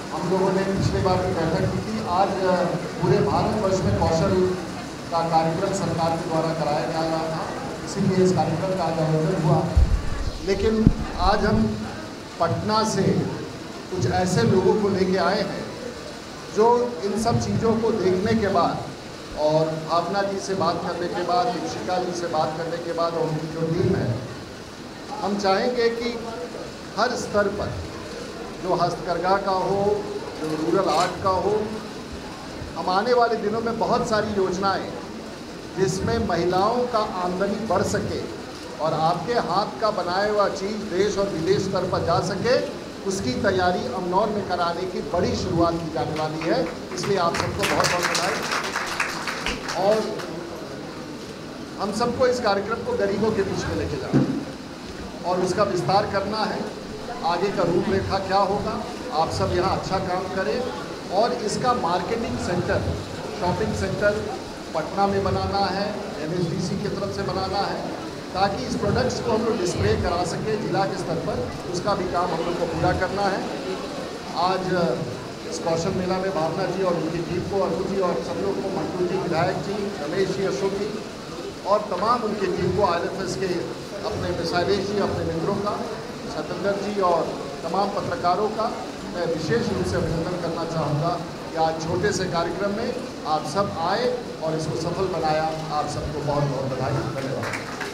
हम लोगों ने पिछले बार भी बैठक की थी। आज पूरे भारतवर्ष में कौशल का कार्यक्रम सरकार के द्वारा कराया जा रहा था, इसीलिए इस कार्यक्रम का आज आयोजन हुआ। लेकिन आज हम पटना से कुछ ऐसे लोगों को लेके आए हैं जो इन सब चीज़ों को देखने के बाद और भावना जी से बात करने के बाद, दीक्षिका जी से बात करने के बाद और उनकी जो टीम है, हम चाहेंगे कि हर स्तर पर जो हस्तकरघा का हो, जो रूरल आर्ट का हो, हम आने वाले दिनों में बहुत सारी योजनाएं जिसमें महिलाओं का आमदनी बढ़ सके और आपके हाथ का बनाया हुआ चीज़ देश और विदेश स्तर पर जा सके, उसकी तैयारी अमनौर में कराने की बड़ी शुरुआत की जाने वाली है। इसलिए आप सबको बहुत बहुत बधाई। और हम सबको इस कार्यक्रम को गरीबों के बीच में लेके जाना है और उसका विस्तार करना है। आगे का रूपरेखा क्या होगा, आप सब यहाँ अच्छा काम करें और इसका marketing centre, shopping centre Patna में बनाना है, NHDC की तरफ से बनाना है, ताकि इस प्रोडक्ट्स को हम लोग डिस्प्ले करा सकें जिला के स्तर पर। उसका भी काम हम लोग को पूरा करना है। आज इस कौशल मेला में भावना जी और उनकी टीम को, अनु जी और सब लोग को, मंटू जी, विधायक जी, रमेश जी, अशोक जी और तमाम उनकी टीम को, ILFS के अपने शैलेश जी, अपने मित्रों का, सतेंद्र जी और तमाम पत्रकारों का मैं विशेष रूप से अभिनंदन करना चाहूँगा कि आज छोटे से कार्यक्रम में आप सब आए और इसको सफल बनाया। आप सबको बहुत बहुत बधाई, धन्यवाद।